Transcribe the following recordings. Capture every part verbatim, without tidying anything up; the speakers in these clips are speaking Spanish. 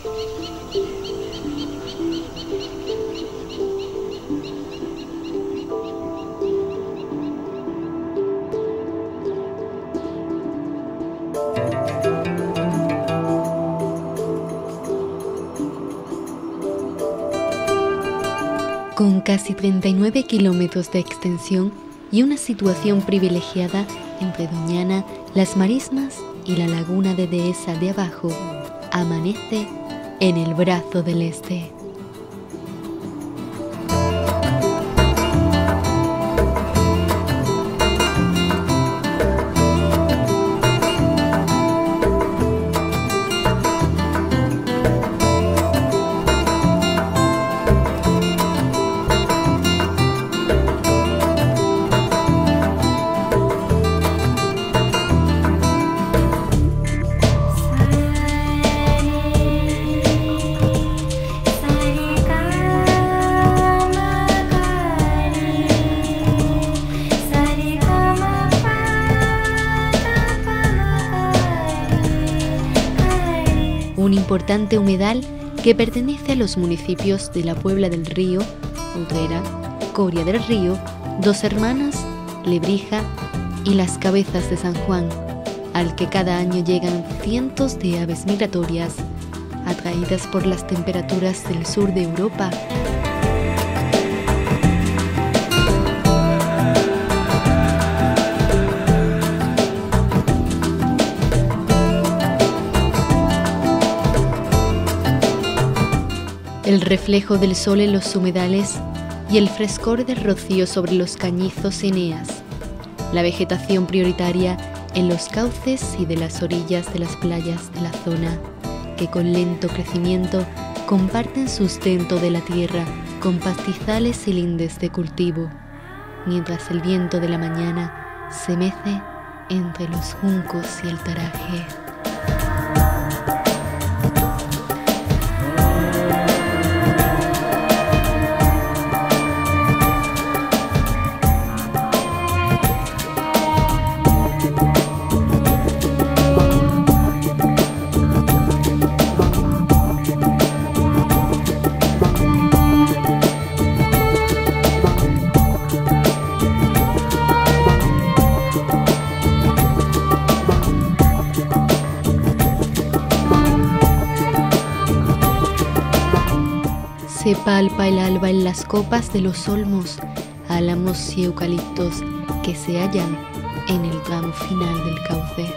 Con casi treinta y nueve kilómetros de extensión y una situación privilegiada entre Doñana, las Marismas y la laguna de Dehesa de abajo, amanece en el brazo del este. Un importante humedal que pertenece a los municipios de la Puebla del Río, Utrera, Coria del Río, Dos Hermanas, Lebrija y Las Cabezas de San Juan, al que cada año llegan cientos de aves migratorias, atraídas por las temperaturas del sur de Europa. El reflejo del sol en los humedales y el frescor del rocío sobre los cañizos y eneas, la vegetación prioritaria en los cauces y de las orillas de las playas de la zona, que con lento crecimiento comparten sustento de la tierra con pastizales y lindes de cultivo, mientras el viento de la mañana se mece entre los juncos y el taraje. Se palpa el alba en las copas de los olmos, álamos y eucaliptos que se hallan en el tramo final del cauce.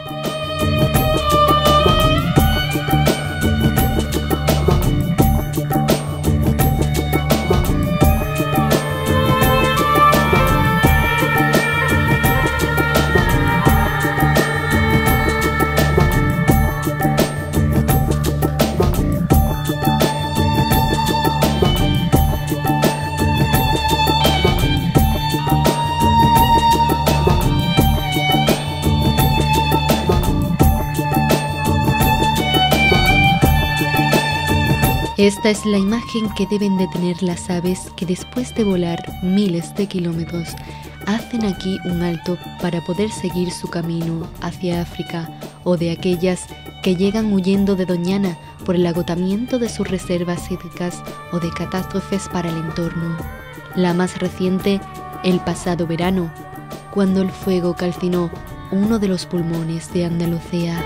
Esta es la imagen que deben de tener las aves que después de volar miles de kilómetros hacen aquí un alto para poder seguir su camino hacia África, o de aquellas que llegan huyendo de Doñana por el agotamiento de sus reservas hídricas o de catástrofes para el entorno. La más reciente, el pasado verano, cuando el fuego calcinó uno de los pulmones de Andalucía.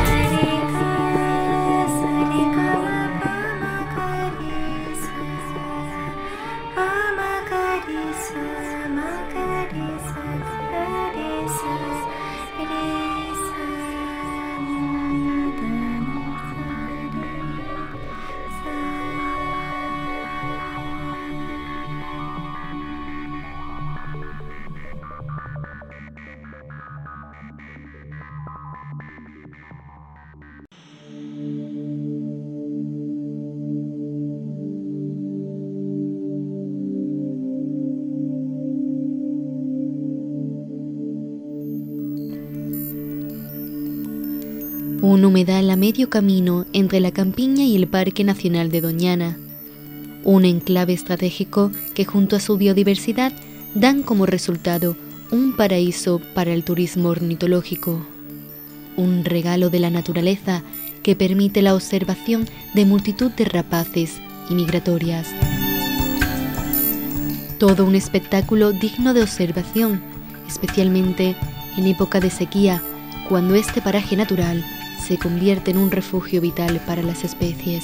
Un humedal a medio camino entre la campiña y el Parque Nacional de Doñana, un enclave estratégico que junto a su biodiversidad dan como resultado un paraíso para el turismo ornitológico, un regalo de la naturaleza que permite la observación de multitud de rapaces y migratorias. Todo un espectáculo digno de observación, especialmente en época de sequía, cuando este paraje natural se convierte en un refugio vital para las especies.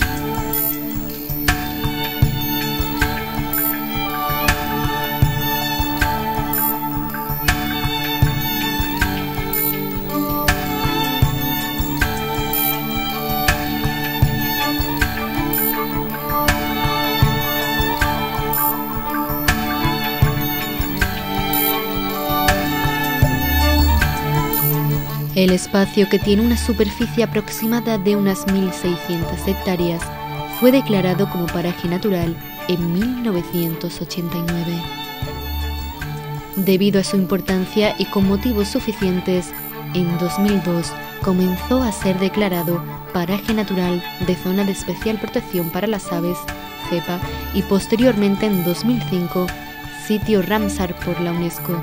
El espacio, que tiene una superficie aproximada de unas mil seiscientas hectáreas, fue declarado como paraje natural en mil novecientos ochenta y nueve. Debido a su importancia y con motivos suficientes, en dos mil dos comenzó a ser declarado paraje natural de zona de especial protección para las aves, CEPA, y posteriormente en dos mil cinco, sitio Ramsar por la UNESCO.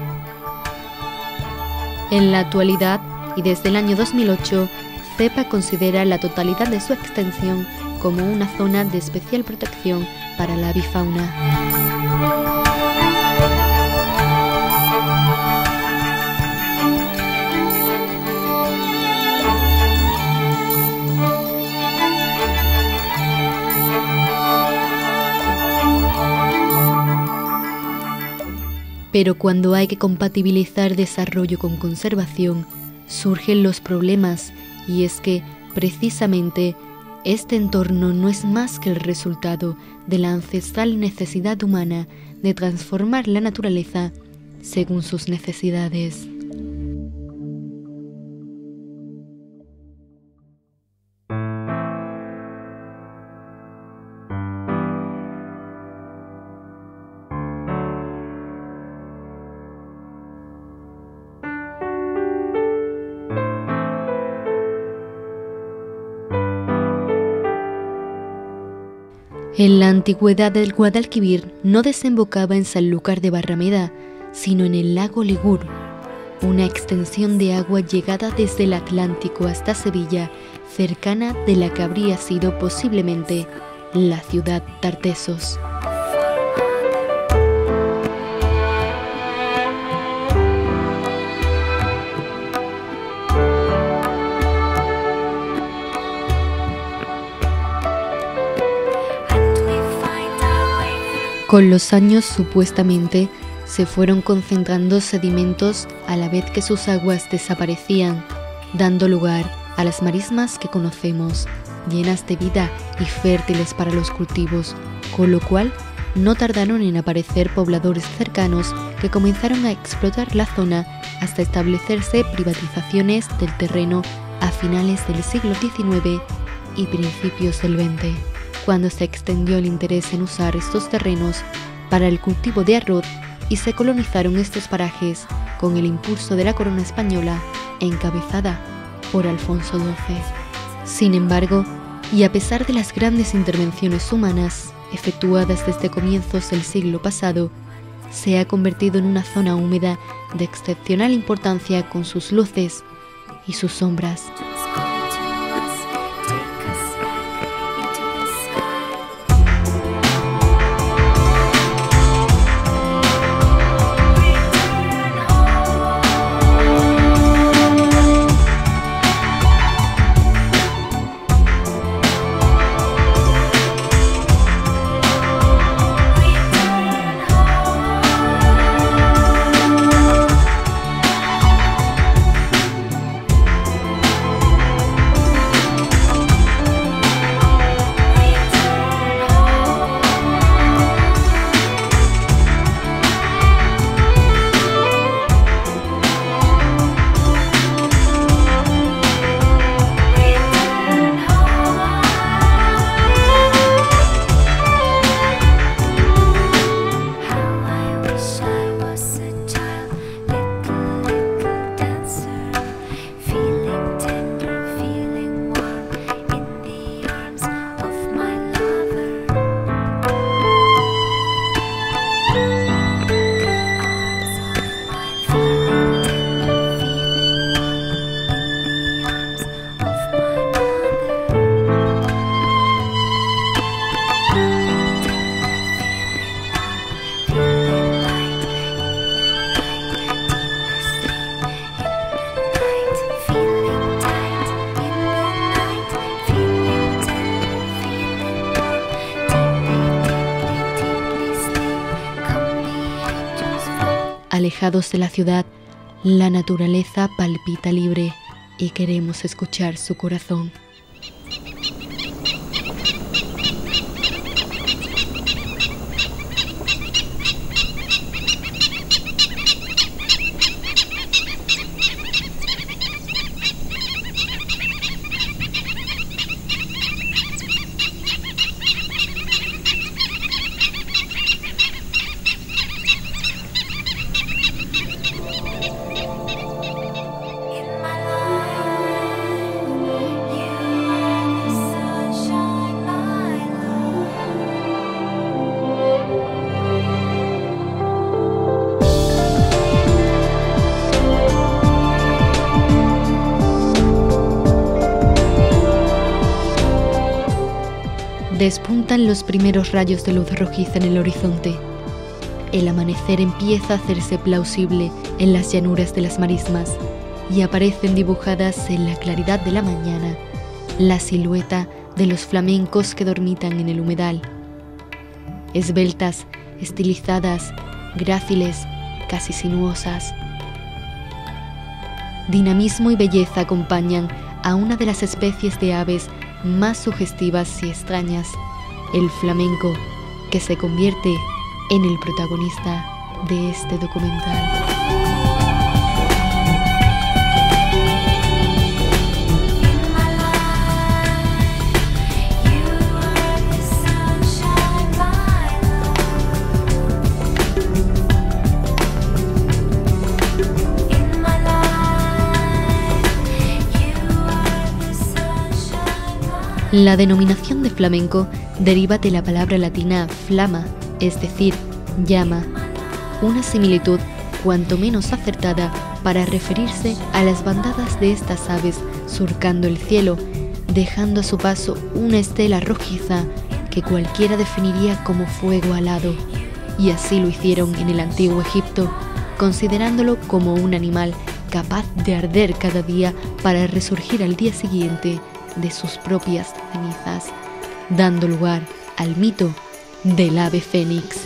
En la actualidad, y desde el año dos mil ocho, CEPA considera la totalidad de su extensión como una zona de especial protección para la avifauna. Pero cuando hay que compatibilizar desarrollo con conservación, surgen los problemas, y es que, precisamente, este entorno no es más que el resultado de la ancestral necesidad humana de transformar la naturaleza según sus necesidades. En la antigüedad, el Guadalquivir no desembocaba en Sanlúcar de Barrameda, sino en el lago Ligur, una extensión de agua llegada desde el Atlántico hasta Sevilla, cercana de la que habría sido posiblemente la ciudad Tartessos. Con los años, supuestamente, se fueron concentrando sedimentos a la vez que sus aguas desaparecían, dando lugar a las marismas que conocemos, llenas de vida y fértiles para los cultivos, con lo cual no tardaron en aparecer pobladores cercanos que comenzaron a explotar la zona hasta establecerse privatizaciones del terreno a finales del siglo diecinueve y principios del veinte. Cuando se extendió el interés en usar estos terrenos para el cultivo de arroz y se colonizaron estos parajes con el impulso de la corona española encabezada por Alfonso doce. Sin embargo, y a pesar de las grandes intervenciones humanas efectuadas desde comienzos del siglo pasado, se ha convertido en una zona húmeda de excepcional importancia con sus luces y sus sombras. alejados de la ciudad, la naturaleza palpita libre y queremos escuchar su corazón. Despuntan los primeros rayos de luz rojiza en el horizonte. El amanecer empieza a hacerse plausible en las llanuras de las marismas y aparecen dibujadas en la claridad de la mañana la silueta de los flamencos que dormitan en el humedal. Esbeltas, estilizadas, gráciles, casi sinuosas. Dinamismo y belleza acompañan a una de las especies de aves más sugestivas y extrañas, el flamenco, que se convierte en el protagonista de este documental. La denominación de flamenco deriva de la palabra latina flama, es decir, llama, una similitud cuanto menos acertada para referirse a las bandadas de estas aves surcando el cielo, dejando a su paso una estela rojiza que cualquiera definiría como fuego alado, y así lo hicieron en el antiguo Egipto, considerándolo como un animal capaz de arder cada día para resurgir al día siguiente de sus propias cenizas, dando lugar al mito del ave fénix.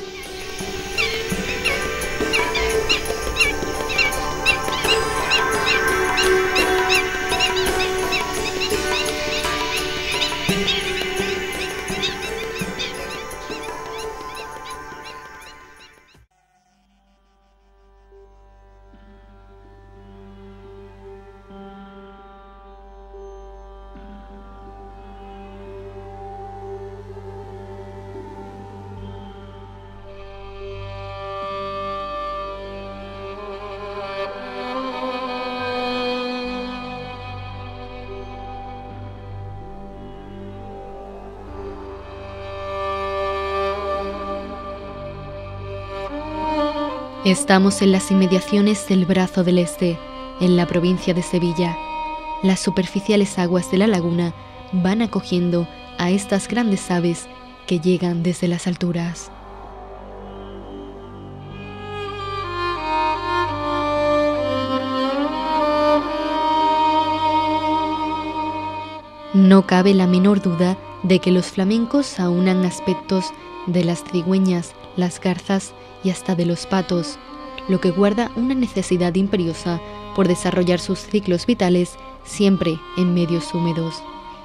Estamos en las inmediaciones del Brazo del Este, en la provincia de Sevilla. Las superficiales aguas de la laguna van acogiendo a estas grandes aves que llegan desde las alturas. No cabe la menor duda de que los flamencos aunan aspectos de las cigüeñas, las garzas y hasta de los patos, lo que guarda una necesidad imperiosa por desarrollar sus ciclos vitales siempre en medios húmedos.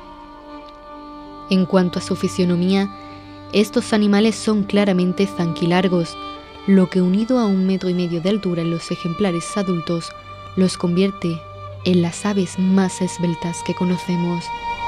En cuanto a su fisionomía, estos animales son claramente zanquilargos, lo que unido a un metro y medio de altura en los ejemplares adultos, los convierte en las aves más esbeltas que conocemos.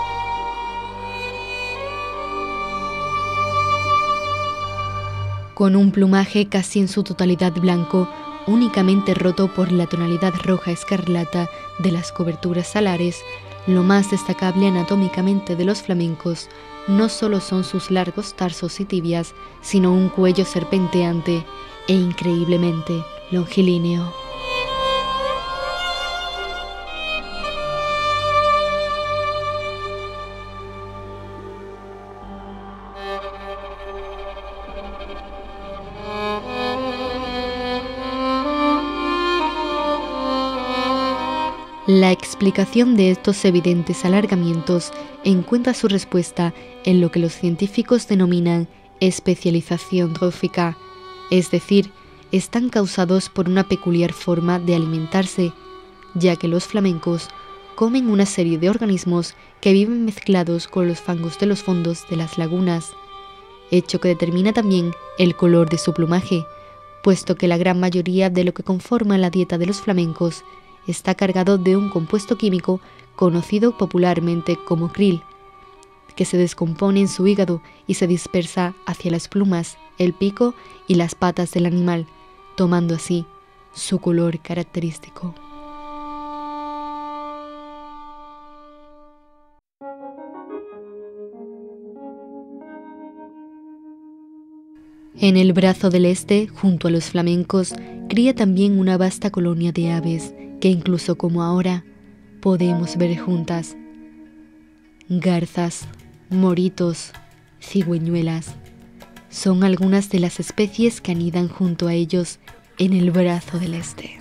Con un plumaje casi en su totalidad blanco, únicamente roto por la tonalidad roja escarlata de las coberturas alares, lo más destacable anatómicamente de los flamencos no solo son sus largos tarsos y tibias, sino un cuello serpenteante e increíblemente longilíneo. La explicación de estos evidentes alargamientos encuentra su respuesta en lo que los científicos denominan especialización trófica, es decir, están causados por una peculiar forma de alimentarse, ya que los flamencos comen una serie de organismos que viven mezclados con los fangos de los fondos de las lagunas, hecho que determina también el color de su plumaje, puesto que la gran mayoría de lo que conforma la dieta de los flamencos está cargado de un compuesto químico conocido popularmente como krill, que se descompone en su hígado y se dispersa hacia las plumas, el pico y las patas del animal, tomando así su color característico. En el brazo del este, junto a los flamencos, cría también una vasta colonia de aves que incluso como ahora podemos ver juntas. Garzas, moritos, cigüeñuelas, son algunas de las especies que anidan junto a ellos en el brazo del este.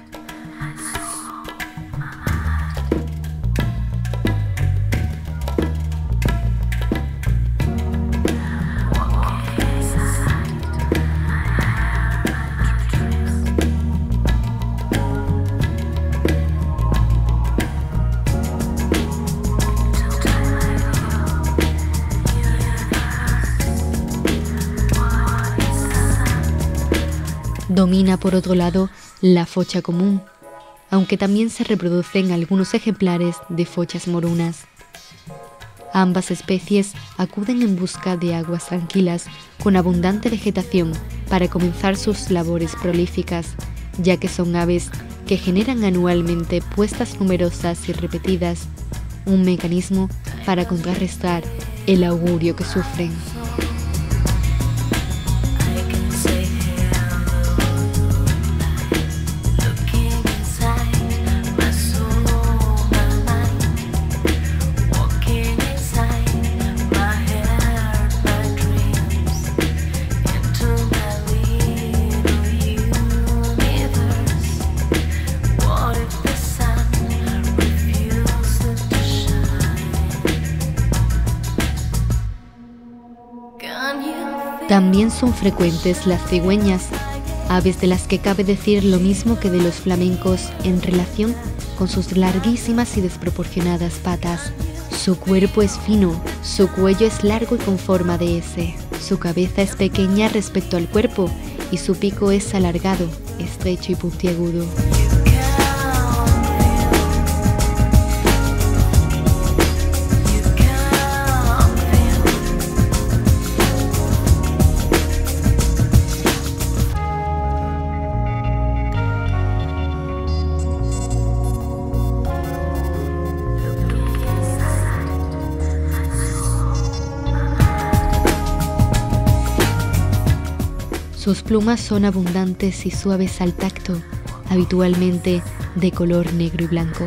Domina, por otro lado, la focha común, aunque también se reproducen algunos ejemplares de fochas morunas. Ambas especies acuden en busca de aguas tranquilas con abundante vegetación para comenzar sus labores prolíficas, ya que son aves que generan anualmente puestas numerosas y repetidas, un mecanismo para contrarrestar el augurio que sufren. También son frecuentes las cigüeñas, aves de las que cabe decir lo mismo que de los flamencos en relación con sus larguísimas y desproporcionadas patas. Su cuerpo es fino, su cuello es largo y con forma de ese, su cabeza es pequeña respecto al cuerpo y su pico es alargado, estrecho y puntiagudo. Sus plumas son abundantes y suaves al tacto, habitualmente de color negro y blanco.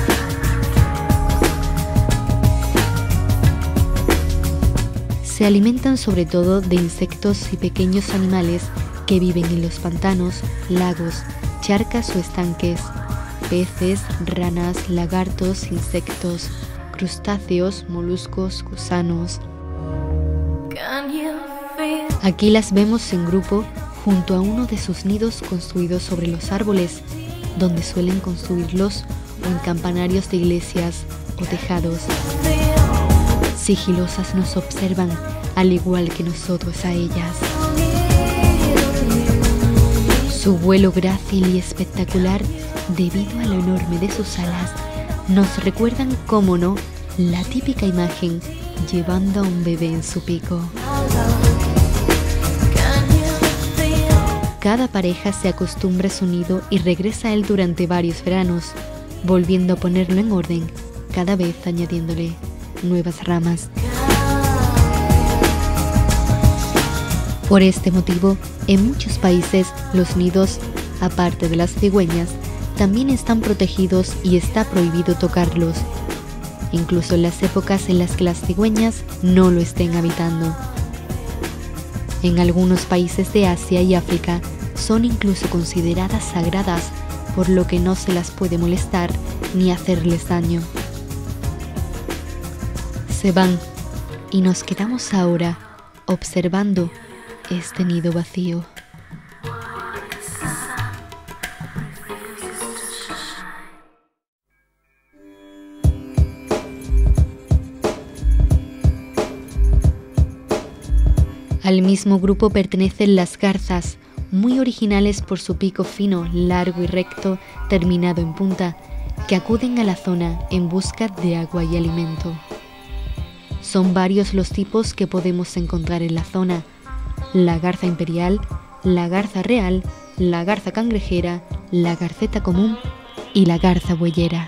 Se alimentan sobre todo de insectos y pequeños animales que viven en los pantanos, lagos, charcas o estanques, peces, ranas, lagartos, insectos, crustáceos, moluscos, gusanos. Aquí las vemos en grupo junto a uno de sus nidos construidos sobre los árboles, donde suelen construirlos o en campanarios de iglesias o tejados. Sigilosas nos observan, al igual que nosotros a ellas. Su vuelo grácil y espectacular, debido a lo enorme de sus alas, nos recuerdan, cómo no, la típica imagen llevando a un bebé en su pico. Cada pareja se acostumbra a su nido y regresa a él durante varios veranos, volviendo a ponerlo en orden, cada vez añadiéndole nuevas ramas. Por este motivo, en muchos países los nidos, aparte de las cigüeñas, también están protegidos y está prohibido tocarlos, incluso en las épocas en las que las cigüeñas no lo estén habitando. En algunos países de Asia y África son incluso consideradas sagradas, por lo que no se las puede molestar ni hacerles daño. Se van y nos quedamos ahora observando este nido vacío. Al mismo grupo pertenecen las garzas, muy originales por su pico fino, largo y recto, terminado en punta, que acuden a la zona en busca de agua y alimento. Son varios los tipos que podemos encontrar en la zona: la garza imperial, la garza real, la garza cangrejera, la garceta común y la garza bueyera.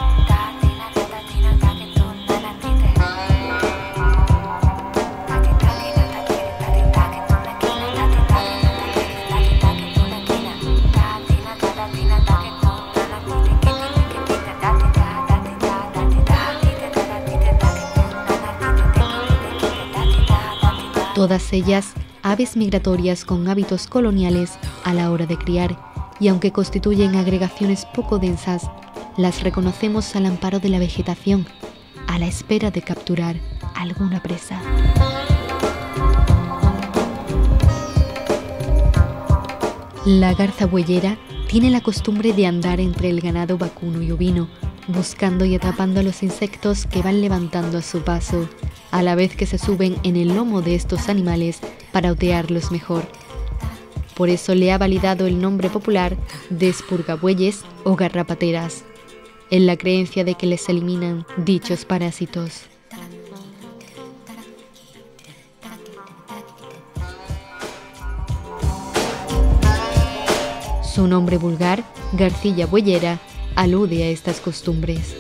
Todas ellas aves migratorias con hábitos coloniales a la hora de criar, y aunque constituyen agregaciones poco densas, las reconocemos al amparo de la vegetación, a la espera de capturar alguna presa. La garza bueyera tiene la costumbre de andar entre el ganado vacuno y ovino, buscando y atrapando a los insectos que van levantando a su paso, a la vez que se suben en el lomo de estos animales para otearlos mejor. Por eso le ha validado el nombre popular de espurgabueyes o garrapateras, en la creencia de que les eliminan dichos parásitos. Su nombre vulgar, garcilla bueyera, alude a estas costumbres.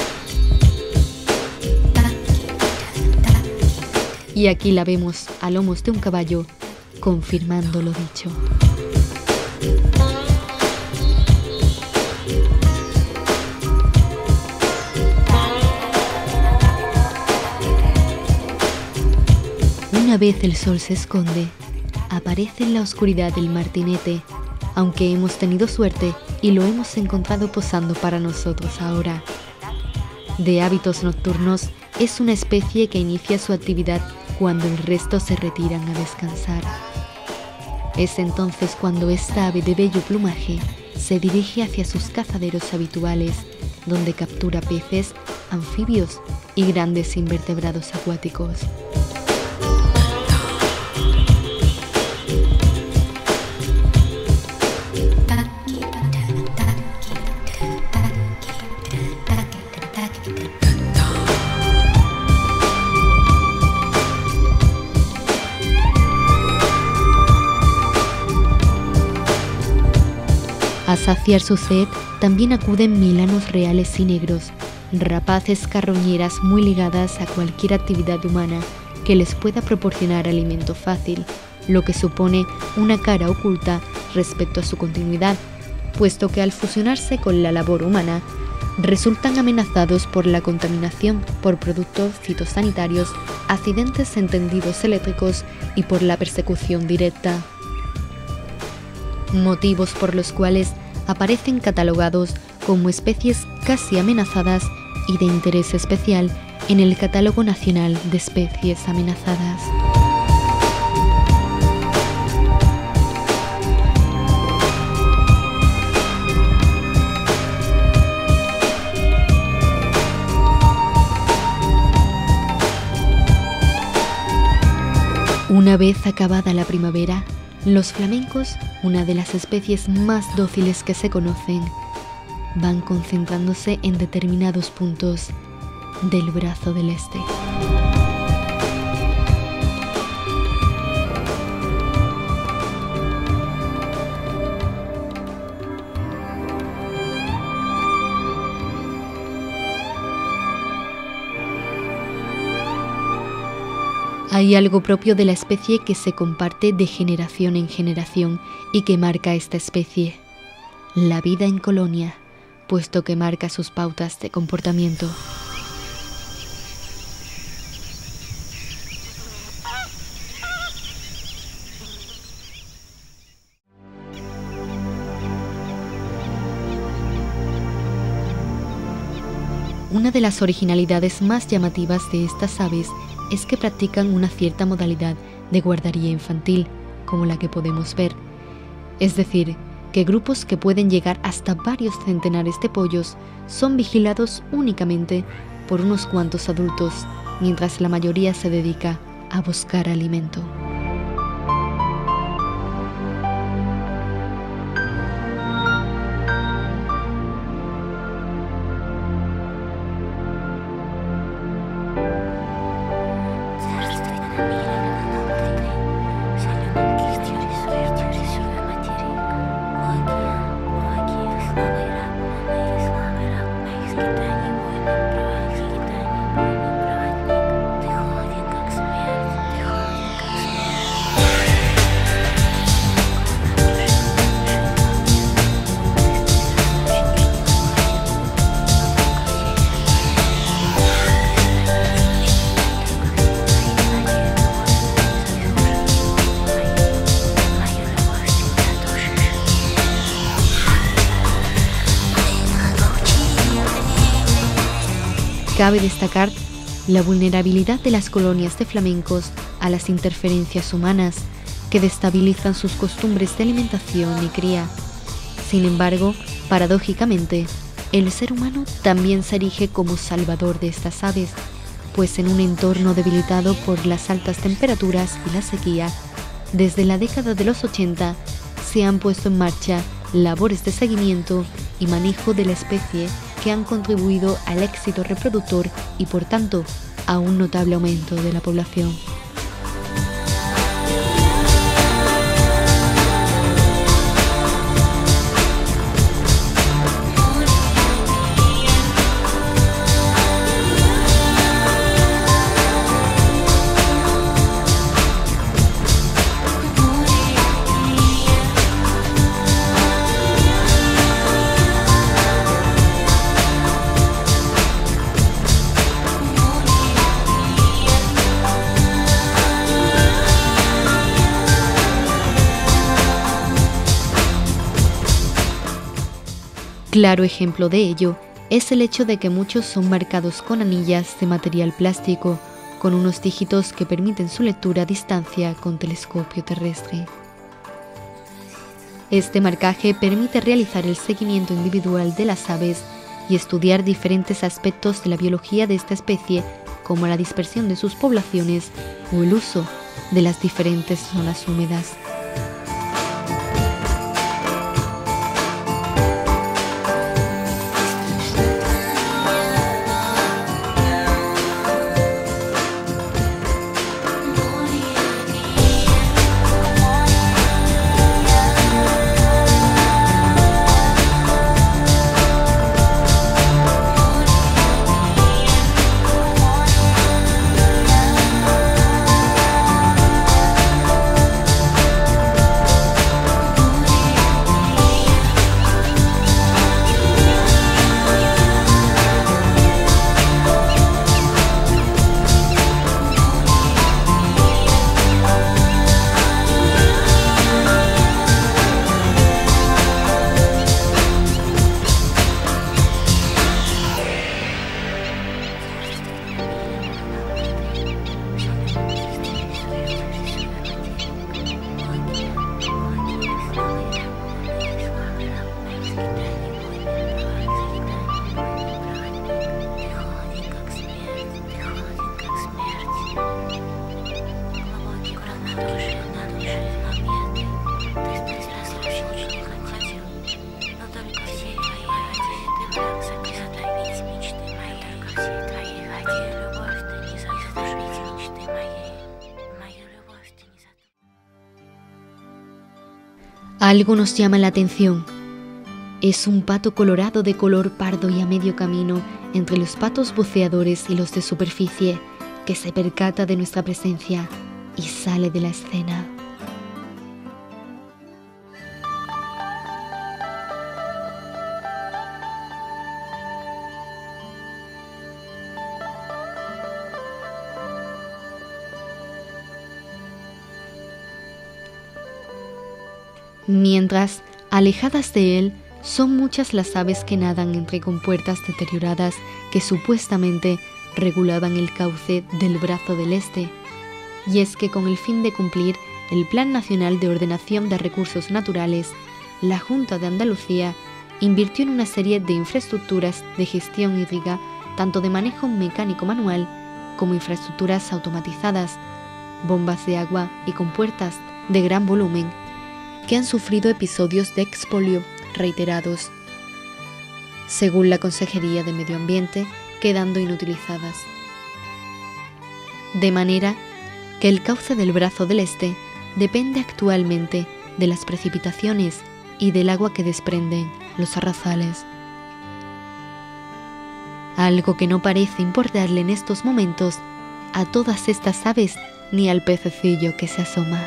Y aquí la vemos a lomos de un caballo, confirmando lo dicho. Una vez el sol se esconde, aparece en la oscuridad el martinete, aunque hemos tenido suerte y lo hemos encontrado posando para nosotros ahora. De hábitos nocturnos, es una especie que inicia su actividad cuando el resto se retiran a descansar. Es entonces cuando esta ave de bello plumaje se dirige hacia sus cazaderos habituales, donde captura peces, anfibios y grandes invertebrados acuáticos. A saciar su sed también acuden milanos reales y negros, rapaces carroñeras muy ligadas a cualquier actividad humana que les pueda proporcionar alimento fácil, lo que supone una cara oculta respecto a su continuidad, puesto que al fusionarse con la labor humana, resultan amenazados por la contaminación por productos fitosanitarios, accidentes en tendidos eléctricos y por la persecución directa. Motivos por los cuales aparecen catalogados como especies casi amenazadas y de interés especial en el Catálogo Nacional de Especies Amenazadas. Una vez acabada la primavera, los flamencos, una de las especies más dóciles que se conocen, van concentrándose en determinados puntos del brazo del este. Hay algo propio de la especie que se comparte de generación en generación y que marca a esta especie: la vida en colonia, puesto que marca sus pautas de comportamiento. Una de las originalidades más llamativas de estas aves es que practican una cierta modalidad de guardería infantil, como la que podemos ver. Es decir, que grupos que pueden llegar hasta varios centenares de pollos son vigilados únicamente por unos cuantos adultos, mientras la mayoría se dedica a buscar alimento. Cabe destacar la vulnerabilidad de las colonias de flamencos a las interferencias humanas, que destabilizan sus costumbres de alimentación y cría. Sin embargo, paradójicamente, el ser humano también se erige como salvador de estas aves, pues en un entorno debilitado por las altas temperaturas y la sequía, desde la década de los ochenta se han puesto en marcha labores de seguimiento y manejo de la especie que han contribuido al éxito reproductor y, por tanto, a un notable aumento de la población. Claro ejemplo de ello es el hecho de que muchos son marcados con anillas de material plástico, con unos dígitos que permiten su lectura a distancia con telescopio terrestre. Este marcaje permite realizar el seguimiento individual de las aves y estudiar diferentes aspectos de la biología de esta especie, como la dispersión de sus poblaciones o el uso de las diferentes zonas húmedas. Algo nos llama la atención. Es un pato colorado de color pardo y a medio camino entre los patos buceadores y los de superficie, que se percata de nuestra presencia y sale de la escena. Mientras, alejadas de él, son muchas las aves que nadan entre compuertas deterioradas que supuestamente regulaban el cauce del brazo del Este. Y es que con el fin de cumplir el Plan Nacional de Ordenación de Recursos Naturales, la Junta de Andalucía invirtió en una serie de infraestructuras de gestión hídrica, tanto de manejo mecánico manual como infraestructuras automatizadas, bombas de agua y compuertas de gran volumen, que han sufrido episodios de expolio reiterados, según la Consejería de Medio Ambiente, quedando inutilizadas. De manera que el cauce del brazo del Este depende actualmente de las precipitaciones y del agua que desprenden los arrozales. Algo que no parece importarle en estos momentos a todas estas aves ni al pececillo que se asoma.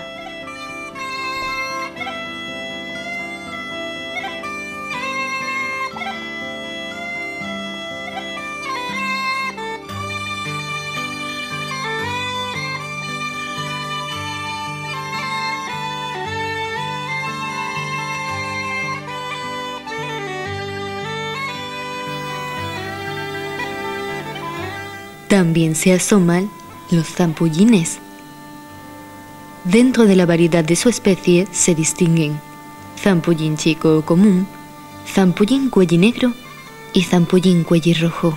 También se asoman los zampullines. Dentro de la variedad de su especie se distinguen zampullín chico o común, zampullín cuellinegro y zampullín cuellirrojo.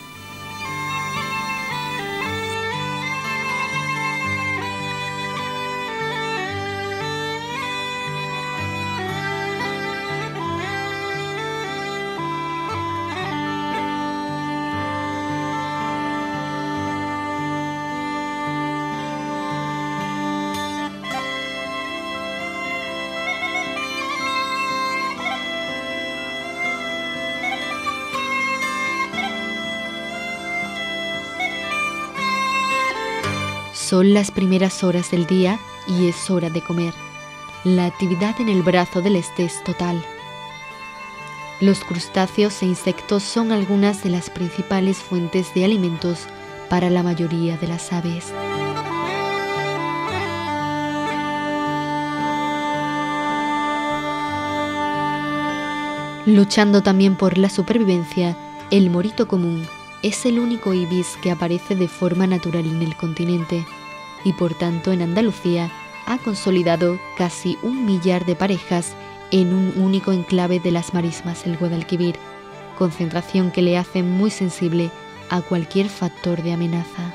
Son las primeras horas del día y es hora de comer. La actividad en el brazo del este es total. Los crustáceos e insectos son algunas de las principales fuentes de alimentos para la mayoría de las aves. Luchando también por la supervivencia, el morito común es el único ibis que aparece de forma natural en el continente y por tanto en Andalucía ha consolidado casi un millar de parejas en un único enclave de las marismas del Guadalquivir, concentración que le hace muy sensible a cualquier factor de amenaza.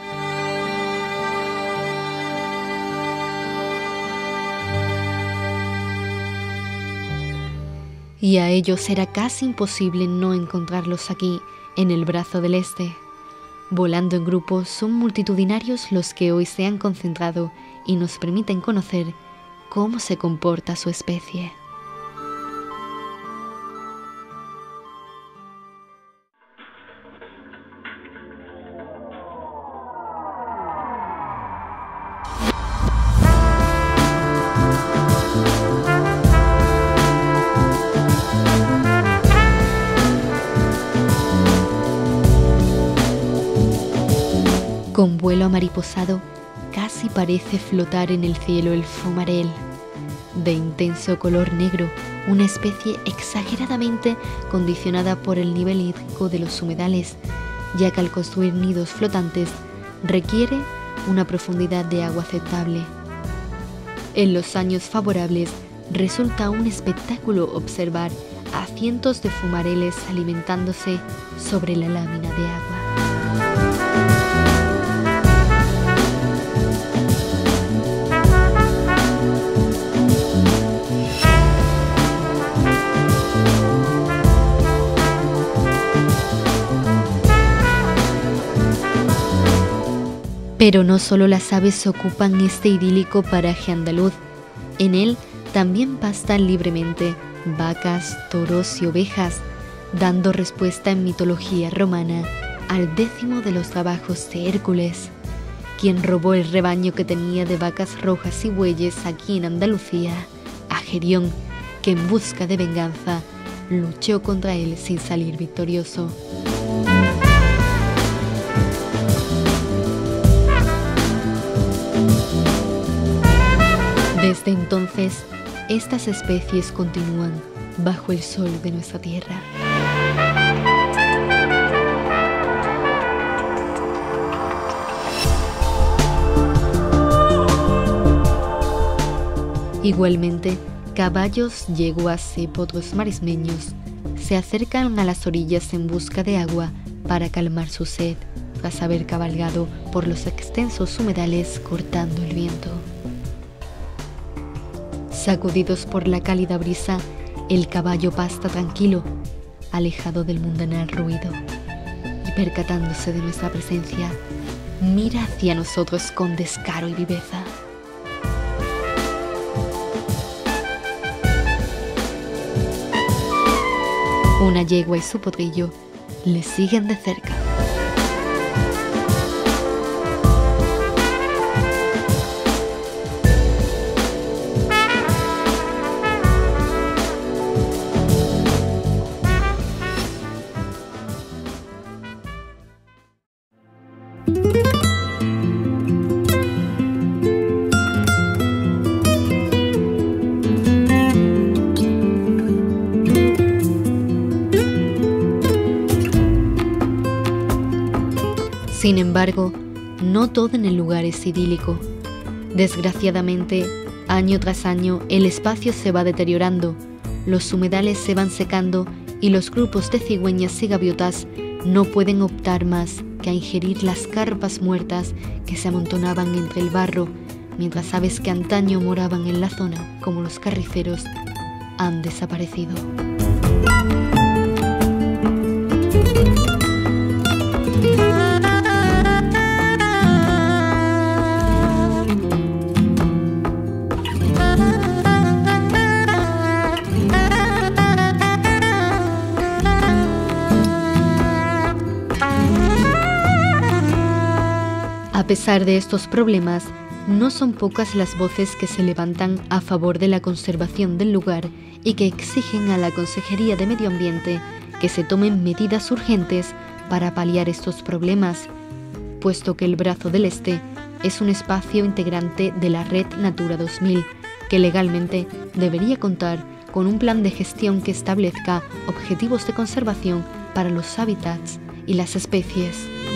Y a ellos será casi imposible no encontrarlos aquí, en el brazo del este. Volando en grupos, son multitudinarios los que hoy se han concentrado y nos permiten conocer cómo se comporta su especie. Con vuelo amariposado, casi parece flotar en el cielo el fumarel. De intenso color negro, una especie exageradamente condicionada por el nivel hídrico de los humedales, ya que al construir nidos flotantes requiere una profundidad de agua aceptable. En los años favorables resulta un espectáculo observar a cientos de fumareles alimentándose sobre la lámina de agua. Pero no solo las aves ocupan este idílico paraje andaluz, en él también pastan libremente vacas, toros y ovejas, dando respuesta en mitología romana al décimo de los trabajos de Hércules, quien robó el rebaño que tenía de vacas rojas y bueyes aquí en Andalucía, a Gerión, que en busca de venganza luchó contra él sin salir victorioso. Desde entonces, estas especies continúan bajo el sol de nuestra tierra. Igualmente, caballos, yeguas y potros marismeños se acercan a las orillas en busca de agua para calmar su sed, tras haber cabalgado por los extensos humedales cortando el viento. Sacudidos por la cálida brisa, el caballo pasta tranquilo, alejado del mundanal ruido, y percatándose de nuestra presencia, mira hacia nosotros con descaro y viveza. Una yegua y su potrillo le siguen de cerca. Sin embargo, no todo en el lugar es idílico. Desgraciadamente, año tras año, el espacio se va deteriorando, los humedales se van secando y los grupos de cigüeñas y gaviotas no pueden optar más que a ingerir las carpas muertas que se amontonaban entre el barro, mientras aves que antaño moraban en la zona, como los carriceros, han desaparecido. A pesar de estos problemas, no son pocas las voces que se levantan a favor de la conservación del lugar y que exigen a la Consejería de Medio Ambiente que se tomen medidas urgentes para paliar estos problemas, puesto que el Brazo del Este es un espacio integrante de la Red Natura dos mil, que legalmente debería contar con un plan de gestión que establezca objetivos de conservación para los hábitats y las especies.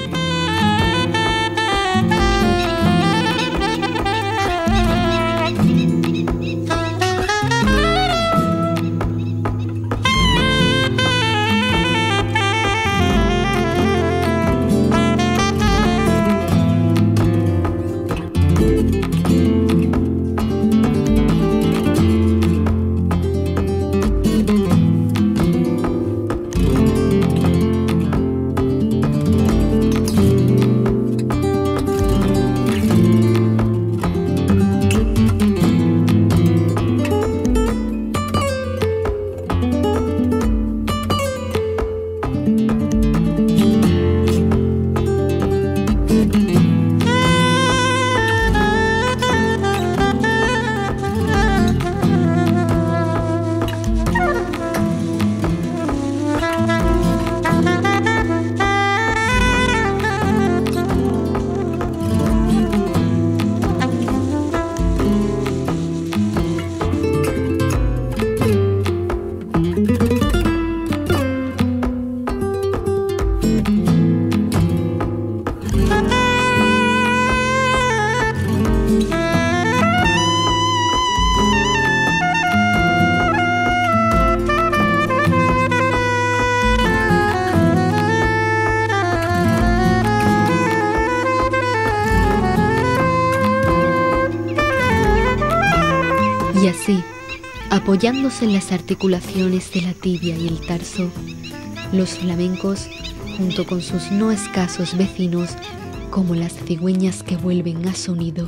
Y así, apoyándose en las articulaciones de la tibia y el tarso, los flamencos, junto con sus no escasos vecinos, como las cigüeñas que vuelven a su nido,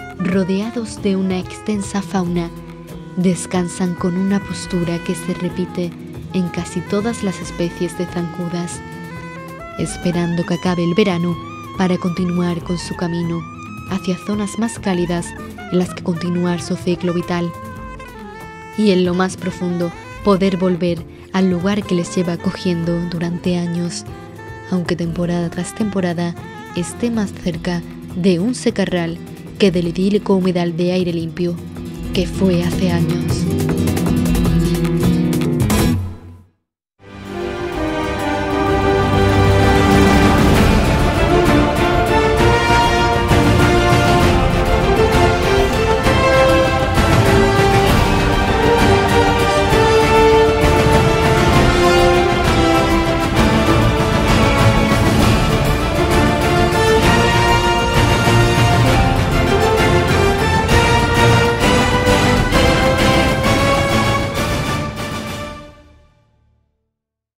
rodeados de una extensa fauna, descansan con una postura que se repite en casi todas las especies de zancudas, esperando que acabe el verano para continuar con su camino hacia zonas más cálidas en las que continuar su ciclo vital, y en lo más profundo poder volver al lugar que les lleva acogiendo durante años, aunque temporada tras temporada esté más cerca de un secarral que del idílico humedal de aire limpio que fue hace años.